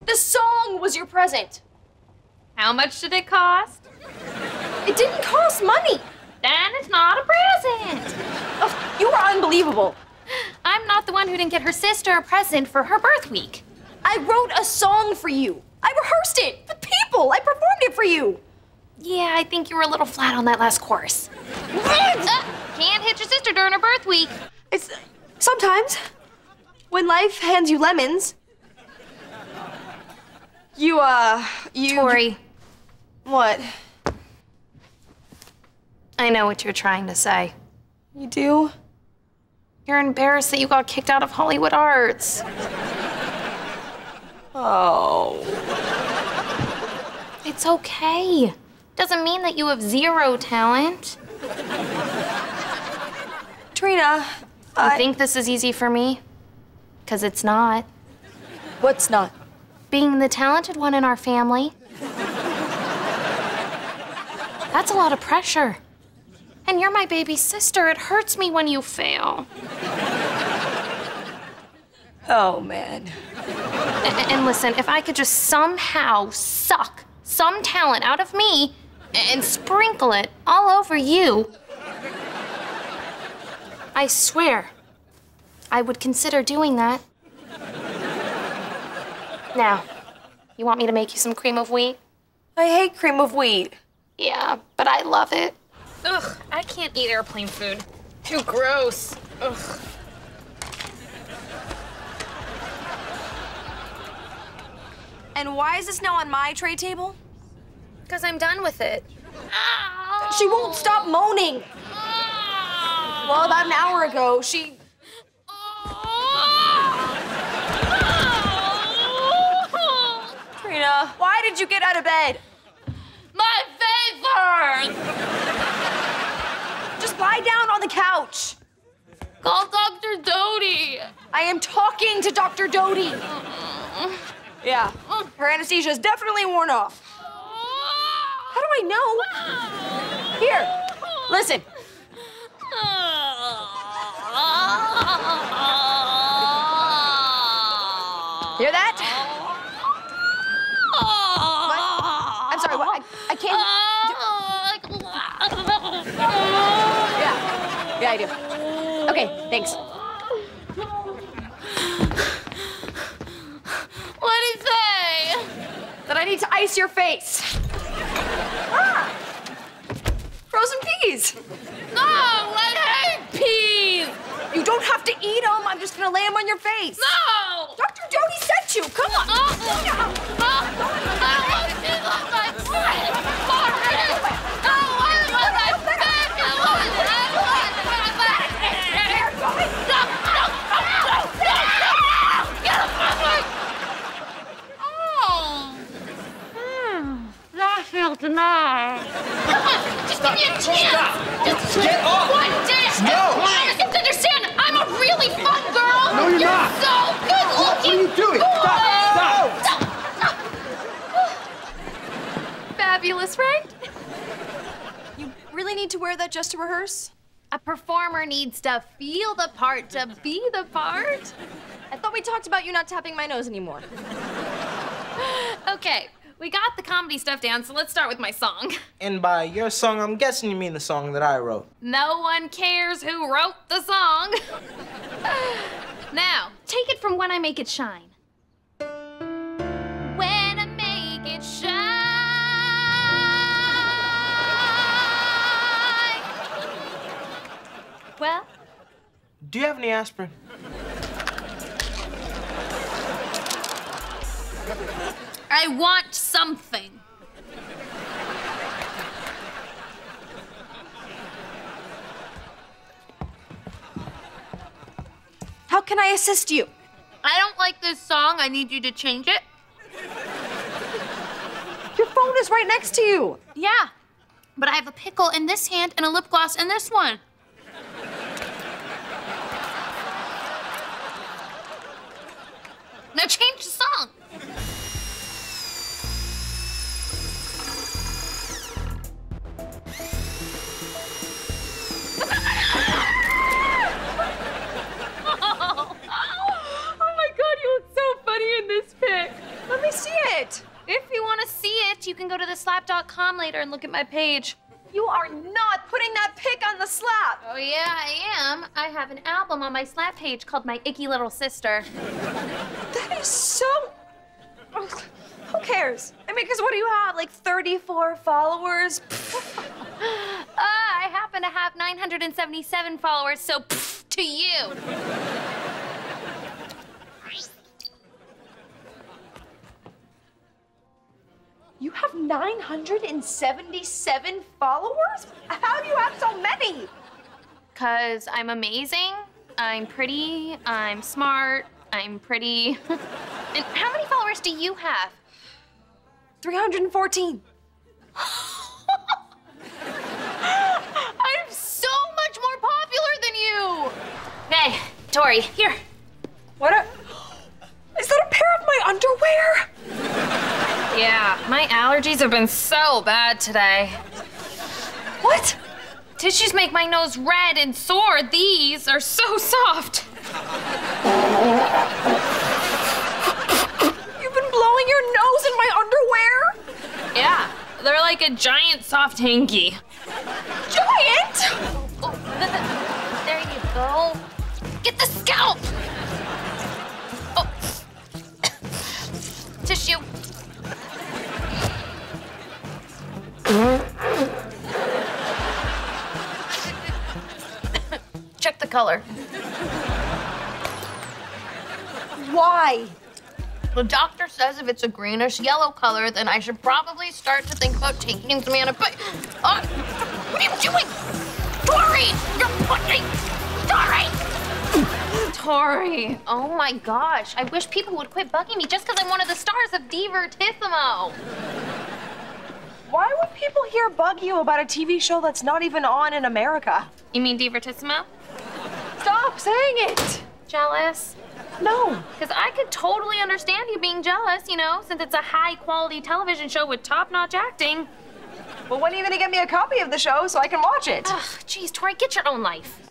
The song was your present. How much did it cost? It didn't cost money. Then it's not a present. Oh, you are unbelievable. I'm not the one who didn't get her sister a present for her birth week. I wrote a song for you. I rehearsed it with people. I performed it for you. Yeah, I think you were a little flat on that last chorus. Can't hit your sister during her birth week. It's sometimes when life hands you lemons, you Tori. What? I know what you're trying to say. You do? You're embarrassed that you got kicked out of Hollywood Arts. Oh. It's okay. Doesn't mean that you have zero talent. Trina, You think this is easy for me? Because it's not. What's not? Being the talented one in our family. That's a lot of pressure. And you're my baby sister. It hurts me when you fail. Oh, man. And listen, if I could just somehow suck some talent out of me and sprinkle it all over you, I swear I would consider doing that. Now, you want me to make you some cream of wheat? I hate cream of wheat. Yeah, but I love it. Ugh, I can't eat airplane food. Too gross. Ugh. And why is this now on my tray table? Because I'm done with it. Ow. She won't stop moaning. Ow. Well, about an hour ago, she... Trina, why did you get out of bed? My favors! Just lie down on the couch. Call Dr. Doty. I am talking to Dr. Doty. Yeah, her anesthesia is definitely worn off. How do I know? Here, listen. Hear that? What? I'm sorry, what? I can't... Yeah, I do. Okay, thanks. What did he say? That I need to ice your face. Ah! Frozen peas. No, I hate peas. You don't have to eat them. I'm just gonna lay them on your face. No. Dr. Doty sent you. Come on. Tonight. Just give me a chance. Just get off. One dance. No. You have to understand, I'm a really fun girl. No, you're not. So good looking. What are you doing? Stop. Fabulous, right? You really need to wear that just to rehearse? A performer needs to feel the part to be the part. I thought we talked about you not tapping my nose anymore. Okay. We got the comedy stuff down, so let's start with my song. And by your song, I'm guessing you mean the song that I wrote. No one cares who wrote the song. Now, take it from When I Make It Shine. When I make it shine. Well? Do you have any aspirin? I want something. How can I assist you? I don't like this song. I need you to change it. Your phone is right next to you. Yeah, but I have a pickle in this hand and a lip gloss in this one. Now change the song. it! If you want to see it, you can go to theslap.com later and look at my page. You are not putting that pic on the slap! Oh yeah, I am. I have an album on my slap page called My Icky Little Sister. That is so... Who cares? I mean, because what do you have, like 34 followers? I happen to have 977 followers, so to you. You have 977 followers? How do you have so many? 'Cause I'm amazing, I'm pretty, I'm smart, I'm pretty. And how many followers do you have? 314. I'm so much more popular than you! Hey, Tori, here. Is that a pair of my underwear? Yeah, my allergies have been so bad today. What? Tissues make my nose red and sore. These are so soft. You've been blowing your nose in my underwear? Yeah, they're like a giant soft hanky. Giant? Oh, there you go. Get the scalp. Oh, tissue. Check the color. Why? The doctor says if it's a greenish yellow color, then I should probably start to think about taking some antibiotics. What are you doing? Tori! You're pushing! Tori! Tori! Oh my gosh, I wish people would quit bugging me just because I'm one of the stars of Divertissimo. Why would people here bug you about a TV show that's not even on in America? You mean Divertissimo? Stop saying it! Jealous? No. Because I could totally understand you being jealous, you know, since it's a high-quality television show with top-notch acting. Well, when are you gonna get me a copy of the show so I can watch it? Ugh, geez, Tori, get your own life.